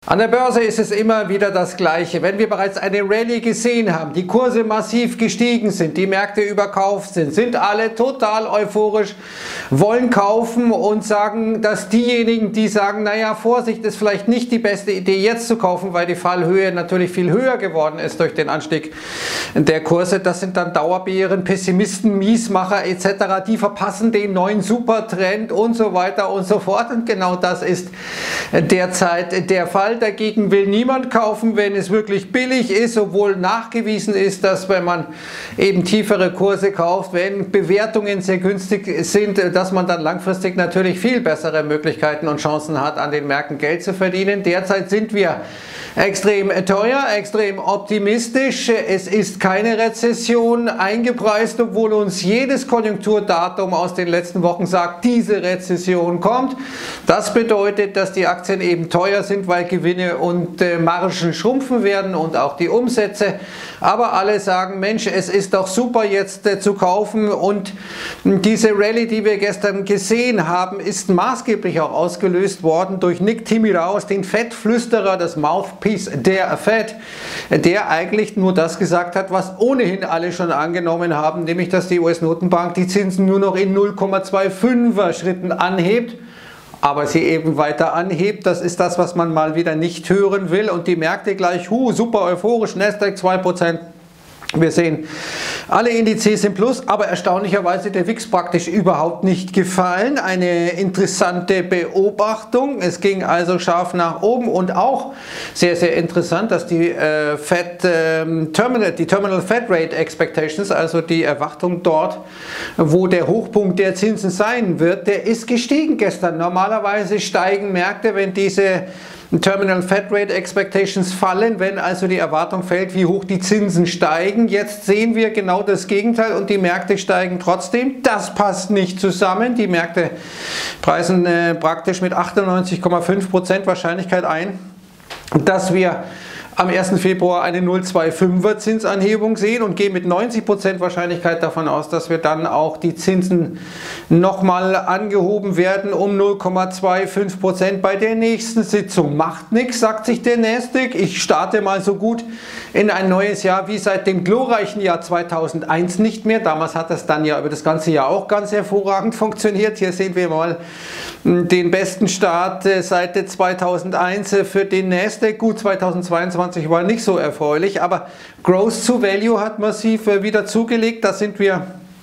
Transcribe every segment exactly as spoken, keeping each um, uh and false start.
An der Börse ist es immer wieder das Gleiche. Wenn wir bereits eine Rallye gesehen haben, die Kurse massiv gestiegen sind, die Märkte überkauft sind, sind alle total euphorisch, wollen kaufen und sagen, dass diejenigen, die sagen, naja, Vorsicht, ist vielleicht nicht die beste Idee jetzt zu kaufen, weil die Fallhöhe natürlich viel höher geworden ist durch den Anstieg der Kurse. Das sind dann Dauerbären, Pessimisten, Miesmacher et cetera. Die verpassen den neuen Supertrend und so weiter und so fort. Und genau das ist derzeit der Fall. Dagegen will niemand kaufen, wenn es wirklich billig ist, obwohl nachgewiesen ist, dass wenn man eben tiefere Kurse kauft, wenn Bewertungen sehr günstig sind, dass man dann langfristig natürlich viel bessere Möglichkeiten und Chancen hat, an den Märkten Geld zu verdienen. Derzeit sind wir extrem teuer, extrem optimistisch. Es ist keine Rezession eingepreist, obwohl uns jedes Konjunkturdatum aus den letzten Wochen sagt, diese Rezession kommt. Das bedeutet, dass die Aktien eben teuer sind, weil Gewinne und äh, Margen schrumpfen werden und auch die Umsätze. Aber alle sagen, Mensch, es ist doch super jetzt äh, zu kaufen, und diese Rallye, die wir gestern gesehen haben, ist maßgeblich auch ausgelöst worden durch Nick Timiraos, den Fed-Flüsterer, das Mouthpiece der Fed, der eigentlich nur das gesagt hat, was ohnehin alle schon angenommen haben, nämlich dass die U S-Notenbank die Zinsen nur noch in null Komma fünfundzwanziger Schritten anhebt. Aber sie eben weiter anhebt, das ist das, was man mal wieder nicht hören will. Und die Märkte gleich, hu, super euphorisch, Nasdaq zwei Prozent. Wir sehen, alle Indizes sind plus, aber erstaunlicherweise der W I X praktisch überhaupt nicht gefallen. Eine interessante Beobachtung. Es ging also scharf nach oben, und auch sehr, sehr interessant, dass die äh, Fed äh, Terminal, die Terminal Fed Rate Expectations, also die Erwartung dort, wo der Hochpunkt der Zinsen sein wird, der ist gestiegen gestern. Normalerweise steigen Märkte, wenn diese Terminal Fed Rate Expectations fallen, wenn also die Erwartung fällt, wie hoch die Zinsen steigen. Jetzt sehen wir genau das Gegenteil, und die Märkte steigen trotzdem. Das passt nicht zusammen. Die Märkte preisen äh, praktisch mit achtundneunzig Komma fünf Prozent Wahrscheinlichkeit ein, dass wir am ersten Februar eine null Komma fünfundzwanziger Zinsanhebung sehen, und gehen mit neunzig Prozent Wahrscheinlichkeit davon aus, dass wir dann auch die Zinsen nochmal angehoben werden um null Komma fünfundzwanzig Prozent bei der nächsten Sitzung. Macht nichts, sagt sich der Nasdaq. Ich starte mal so gut in ein neues Jahr wie seit dem glorreichen Jahr zweitausendeins nicht mehr. Damals hat das dann ja über das ganze Jahr auch ganz hervorragend funktioniert. Hier sehen wir mal den besten Start seit zweitausendeins für den Nasdaq. Gut, zweitausendzweiundzwanzig war nicht so erfreulich, aber Growth to Value hat massiv wieder zugelegt. Da sind wir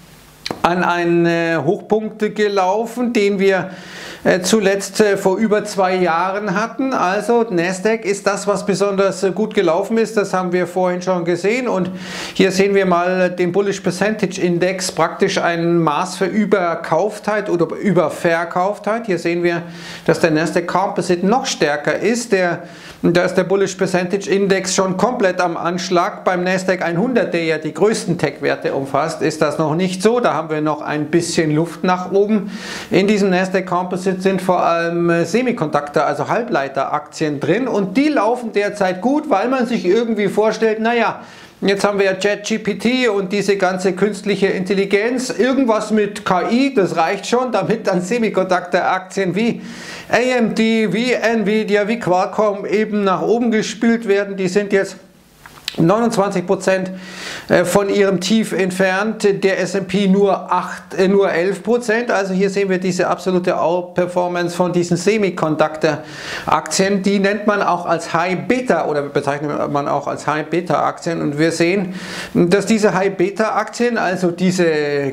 an einen Hochpunkt gelaufen, den wir zuletzt vor über zwei Jahren hatten. Also Nasdaq ist das, was besonders gut gelaufen ist. Das haben wir vorhin schon gesehen, und hier sehen wir mal den Bullish Percentage Index, praktisch ein Maß für Überkauftheit oder Überverkauftheit. Hier sehen wir, dass der Nasdaq Composite noch stärker ist. Der, da ist der Bullish Percentage Index schon komplett am Anschlag. Beim Nasdaq hundert, der ja die größten Tech-Werte umfasst, ist das noch nicht so. Da haben wir noch ein bisschen Luft nach oben. In diesem Nasdaq Composite sind vor allem Semiconductor, also Halbleiteraktien drin, und die laufen derzeit gut, weil man sich irgendwie vorstellt, naja, jetzt haben wir ja ChatGPT und diese ganze künstliche Intelligenz, irgendwas mit K I, das reicht schon, damit dann Semiconductor-Aktien wie A M D, wie Nvidia, wie Qualcomm eben nach oben gespült werden. Die sind jetzt neunundzwanzig Prozent von ihrem Tief entfernt, der S und P nur, acht, äh, nur elf Prozent. Also hier sehen wir diese absolute Outperformance von diesen Semiconductor-Aktien. Die nennt man auch als High-Beta, oder bezeichnet man auch als High-Beta-Aktien. Und wir sehen, dass diese High-Beta-Aktien, also diese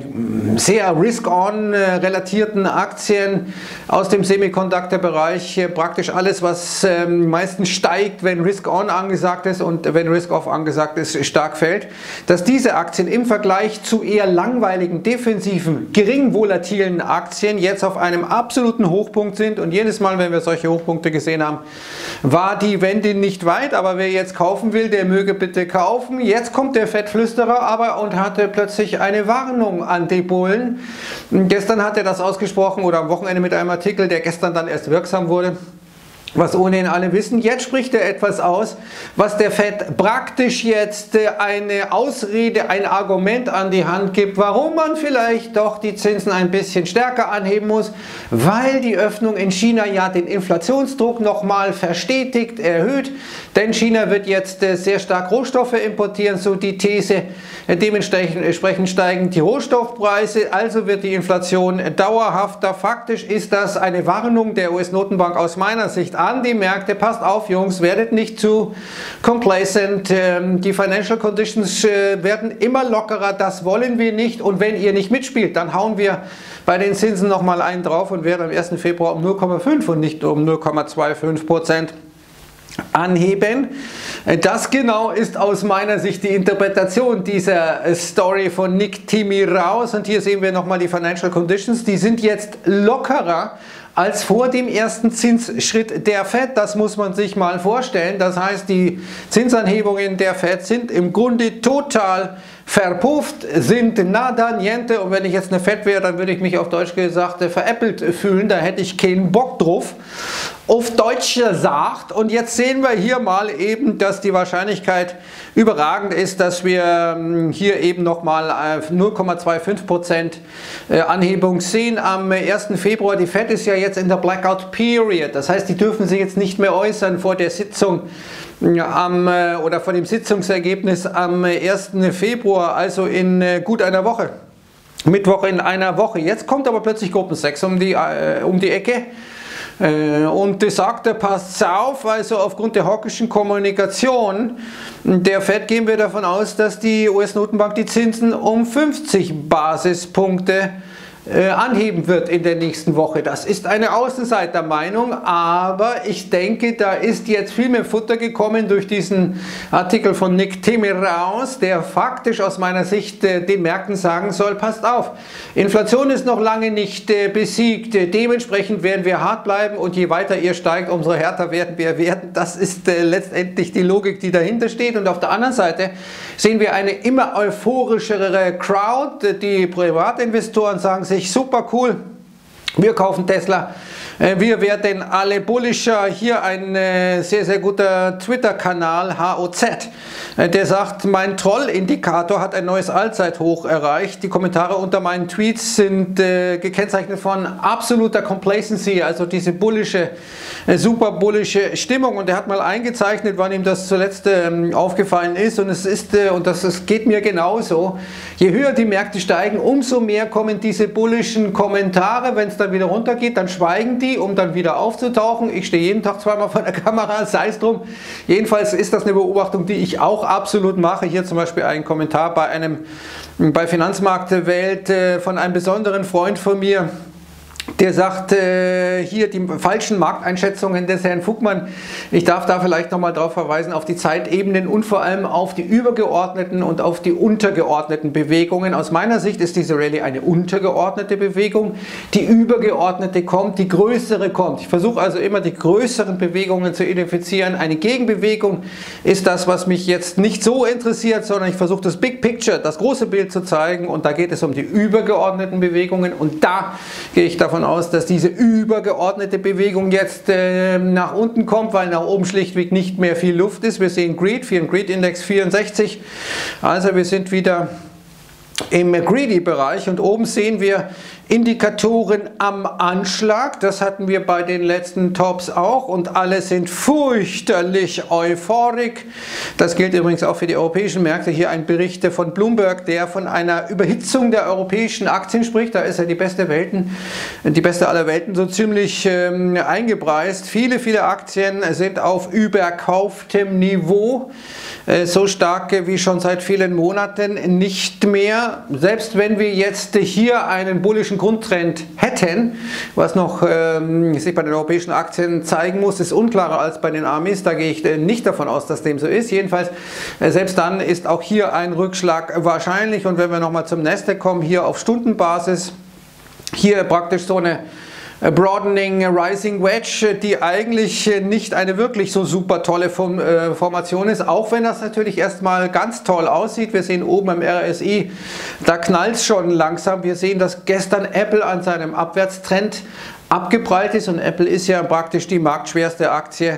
sehr risk-on relatierten Aktien aus dem Semiconductor-Bereich, praktisch alles, was ähm, meistens steigt, wenn Risk-on angesagt ist und wenn Risk-off angesagt ist, stark fällt, dass diese Aktien im Vergleich zu eher langweiligen, defensiven, gering volatilen Aktien jetzt auf einem absoluten Hochpunkt sind. Und jedes Mal, wenn wir solche Hochpunkte gesehen haben, war die Wende nicht weit. Aber wer jetzt kaufen will, der möge bitte kaufen. Jetzt kommt der Fed-Flüsterer aber und hatte plötzlich eine Warnung an die Bullen. Gestern hat er das ausgesprochen, oder am Wochenende mit einem Artikel, der gestern dann erst wirksam wurde. was ohnehin alle wissen. Jetzt spricht er etwas aus, was der Fed praktisch jetzt eine Ausrede, ein Argument an die Hand gibt, warum man vielleicht doch die Zinsen ein bisschen stärker anheben muss, weil die Öffnung in China ja den Inflationsdruck nochmal verstetigt, erhöht, denn China wird jetzt sehr stark Rohstoffe importieren, so die These. Dementsprechend steigen die Rohstoffpreise, also wird die Inflation dauerhafter. Faktisch ist das eine Warnung der U S-Notenbank aus meiner Sicht an die Märkte. Passt auf, Jungs, werdet nicht zu complacent. Die Financial Conditions werden immer lockerer, das wollen wir nicht. Und wenn ihr nicht mitspielt, dann hauen wir bei den Zinsen nochmal einen drauf und werden am ersten Februar um null Komma fünf und nicht um null Komma fünfundzwanzig Prozent anheben. Das genau ist aus meiner Sicht die Interpretation dieser Story von Nick Timiraos. Und hier sehen wir nochmal die Financial Conditions. Die sind jetzt lockerer als vor dem ersten Zinsschritt der Fed. Das muss man sich mal vorstellen. Das heißt, die Zinsanhebungen der Fed sind im Grunde total verpufft, sind nada niente. Und wenn ich jetzt eine Fed wäre, dann würde ich mich auf Deutsch gesagt veräppelt fühlen. Da hätte ich keinen Bock drauf. Auf Deutsch gesagt. Und jetzt sehen wir hier mal eben, dass die Wahrscheinlichkeit überragend ist, dass wir hier eben nochmal null Komma fünfundzwanzig Prozent Anhebung sehen am ersten Februar. Die Fed ist ja jetzt in der Blackout Period. Das heißt, die dürfen sich jetzt nicht mehr äußern vor der Sitzung am, oder vor dem Sitzungsergebnis am ersten Februar, also in gut einer Woche. Mittwoch in einer Woche. Jetzt kommt aber plötzlich Gruppen sechs um die, äh, um die Ecke. Und das sagt er, passt auf, also aufgrund der hawkischen Kommunikation der Fed gehen wir davon aus, dass die U S-Notenbank die Zinsen um fünfzig Basispunkte äh, anheben wird in der nächsten Woche. Das ist eine Außenseitermeinung, aber ich denke, da ist jetzt viel mehr Futter gekommen durch diesen Artikel von Nick Timiraos, der faktisch aus meiner Sicht äh, den Märkten sagen soll, passt auf, Inflation ist noch lange nicht äh, besiegt, dementsprechend werden wir hart bleiben und je weiter ihr steigt, umso härter werden wir werden. Das ist äh, letztendlich die Logik, die dahinter steht. Und auf der anderen Seite sehen wir eine immer euphorischere Crowd. Die Privatinvestoren sagen sich, super cool, wir kaufen Tesla, wir werden alle bullischer. Hier ein sehr, sehr guter Twitter-Kanal, H O Z, der sagt, mein Troll-Indikator hat ein neues Allzeithoch erreicht. Die Kommentare unter meinen Tweets sind äh, gekennzeichnet von absoluter Complacency, also diese bullische, äh, super bullische Stimmung. Und er hat mal eingezeichnet, wann ihm das zuletzt äh, aufgefallen ist. Und es ist, äh, und das, das geht mir genauso, je höher die Märkte steigen, umso mehr kommen diese bullischen Kommentare. Wenn es dann wieder runtergeht, dann schweigen die, um dann wieder aufzutauchen. Ich stehe jeden Tag zweimal vor der Kamera, sei es drum. Jedenfalls ist das eine Beobachtung, die ich auch absolut mache. Hier zum Beispiel ein Kommentar bei einem bei Finanzmarktwelt äh, von einem besonderen Freund von mir, der sagt, äh, hier die falschen Markteinschätzungen des Herrn Fugmann. Ich darf da vielleicht nochmal darauf verweisen, auf die Zeitebenen und vor allem auf die übergeordneten und auf die untergeordneten Bewegungen. Aus meiner Sicht ist diese Rallye eine untergeordnete Bewegung. Die übergeordnete kommt, die größere kommt. Ich versuche also immer die größeren Bewegungen zu identifizieren. Eine Gegenbewegung ist das, was mich jetzt nicht so interessiert, sondern ich versuche das Big Picture, das große Bild zu zeigen. Und da geht es um die übergeordneten Bewegungen. Und da gehe ich davon aus, dass diese übergeordnete Bewegung jetzt äh, nach unten kommt, weil nach oben schlichtweg nicht mehr viel Luft ist. Wir sehen Greed, für den Greed-Index vierundsechzig, also wir sind wieder im Greedy-Bereich und oben sehen wir Indikatoren am Anschlag. Das hatten wir bei den letzten Tops auch und alle sind fürchterlich euphorisch. Das gilt übrigens auch für die europäischen Märkte. Hier ein Bericht von Bloomberg, der von einer Überhitzung der europäischen Aktien spricht. Da ist ja die beste Welten, die beste aller Welten so ziemlich ähm, eingepreist. Viele, viele Aktien sind auf überkauftem Niveau. So stark wie schon seit vielen Monaten nicht mehr. Selbst wenn wir jetzt hier einen bullischen Grundtrend hätten, was noch ähm, sich bei den europäischen Aktien zeigen muss, ist unklarer als bei den Amis. Da gehe ich äh, nicht davon aus, dass dem so ist. Jedenfalls, äh, selbst dann ist auch hier ein Rückschlag wahrscheinlich. Und wenn wir nochmal zum Nasdaq kommen, hier auf Stundenbasis, hier praktisch so eine Broadening Rising Wedge, die eigentlich nicht eine wirklich so super tolle Formation ist, auch wenn das natürlich erstmal ganz toll aussieht. Wir sehen oben im R S I, da knallt es schon langsam. Wir sehen, dass gestern Apple an seinem Abwärtstrend abgeprallt ist und Apple ist ja praktisch die marktschwerste Aktie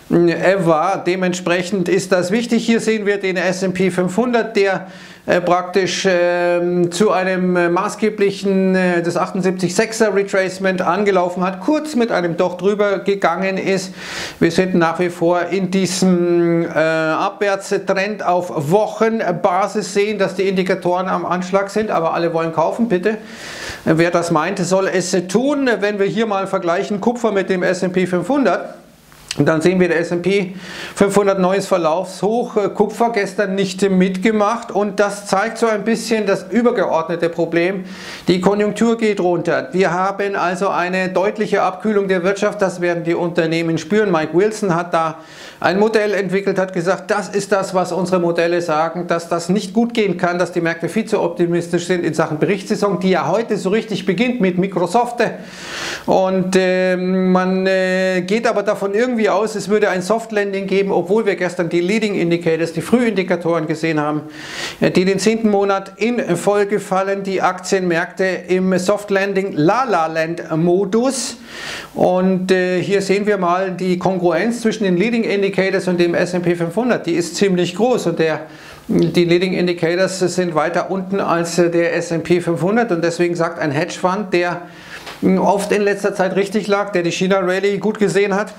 ever. Dementsprechend ist das wichtig. Hier sehen wir den S und P fünfhundert, der äh, praktisch äh, zu einem äh, maßgeblichen äh, das achtundsiebzig Komma sechser Retracement angelaufen hat, kurz mit einem doch drüber gegangen ist. Wir sind nach wie vor in diesem äh, Abwärtstrend auf Wochenbasis, sehen, dass die Indikatoren am Anschlag sind, aber alle wollen kaufen, bitte. Wer das meinte, soll es tun. Wenn wir hier mal vergleichen Kupfer mit dem S und P fünfhundert, und dann sehen wir der S und P fünfhundert neues Verlaufshoch, Kupfer gestern nicht mitgemacht und das zeigt so ein bisschen das übergeordnete Problem. Die Konjunktur geht runter. Wir haben also eine deutliche Abkühlung der Wirtschaft, das werden die Unternehmen spüren. Mike Wilson hat da ein Modell entwickelt, hat gesagt, das ist das, was unsere Modelle sagen, dass das nicht gut gehen kann, dass die Märkte viel zu optimistisch sind in Sachen Berichtssaison, die ja heute so richtig beginnt mit Microsoft. Und äh, man äh, geht aber davon irgendwie aus, es würde ein Soft Landing geben, obwohl wir gestern die Leading Indicators, die Frühindikatoren gesehen haben, die den zehnten Monat in Folge fallen, die Aktienmärkte im Soft Landing La-La-Land-Modus. Und äh, hier sehen wir mal die Kongruenz zwischen den Leading Indicators und dem S und P fünfhundert, die ist ziemlich groß und der Die Leading Indicators sind weiter unten als der S und P fünfhundert und deswegen sagt ein Hedgefonds, der oft in letzter Zeit richtig lag, der die China Rallye gut gesehen hat,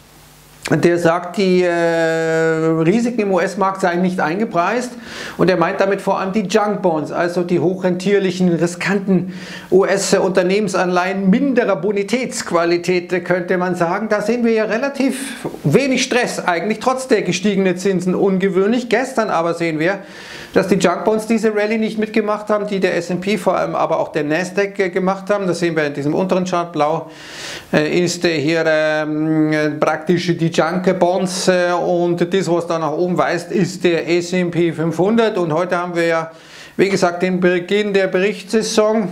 der sagt, die äh, Risiken im U S-Markt seien nicht eingepreist und er meint damit vor allem die Junk Bonds, also die hochrentierlichen, riskanten U S-Unternehmensanleihen minderer Bonitätsqualität, könnte man sagen. Da sehen wir ja relativ wenig Stress eigentlich, trotz der gestiegenen Zinsen ungewöhnlich. Gestern aber sehen wir, dass die Junk Bonds diese Rallye nicht mitgemacht haben, die der S und P, vor allem aber auch der Nasdaq äh, gemacht haben. Das sehen wir in diesem unteren Chart. Blau äh, ist äh, hier äh, praktisch die Junk Bonds äh, und das, was da nach oben weist, ist der S und P fünfhundert. Und heute haben wir ja, wie gesagt, den Beginn der Berichtssaison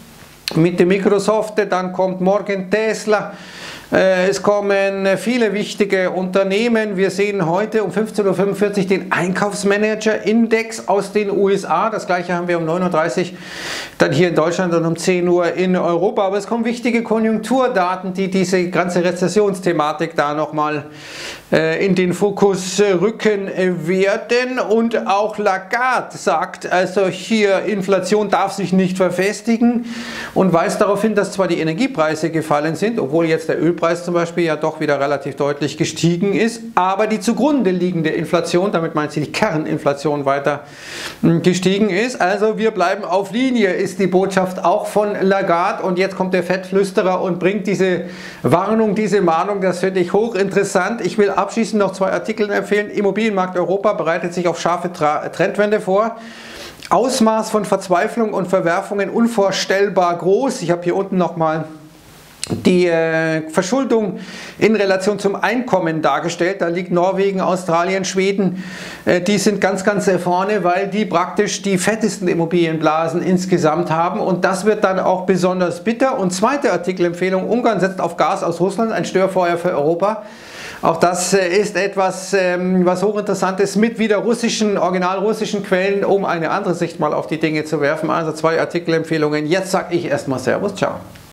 mit dem Microsoft, dann kommt morgen Tesla. Es kommen viele wichtige Unternehmen. Wir sehen heute um fünfzehn Uhr fünfundvierzig den Einkaufsmanager-Index aus den U S A. Das gleiche haben wir um neun Uhr dreißig dann hier in Deutschland und um zehn Uhr in Europa. Aber es kommen wichtige Konjunkturdaten, die diese ganze Rezessionsthematik da nochmal äh, in den Fokus rücken werden. Und auch Lagarde sagt, also hier Inflation darf sich nicht verfestigen und weist darauf hin, dass zwar die Energiepreise gefallen sind, obwohl jetzt der Ölpreis zum Beispiel ja doch wieder relativ deutlich gestiegen ist, aber die zugrunde liegende Inflation, damit meint sie die Kerninflation, weiter gestiegen ist. Also wir bleiben auf Linie, ist die Botschaft auch von Lagarde. Und jetzt kommt der Fettflüsterer und bringt diese Warnung, diese Mahnung, das finde ich hochinteressant. Ich will abschließend noch zwei Artikel empfehlen. Immobilienmarkt Europa bereitet sich auf scharfe Trendwende vor. Ausmaß von Verzweiflung und Verwerfungen unvorstellbar groß. Ich habe hier unten nochmal die äh, Verschuldung in Relation zum Einkommen dargestellt. Da liegt Norwegen, Australien, Schweden, äh, die sind ganz, ganz äh, vorne, weil die praktisch die fettesten Immobilienblasen insgesamt haben und das wird dann auch besonders bitter. Und zweite Artikelempfehlung, Ungarn setzt auf Gas aus Russland, ein Störfeuer für Europa. Auch das äh, ist etwas, ähm, was hochinteressant ist, mit wieder russischen, original russischen Quellen, um eine andere Sicht mal auf die Dinge zu werfen. Also zwei Artikelempfehlungen. Jetzt sage ich erstmal Servus, ciao.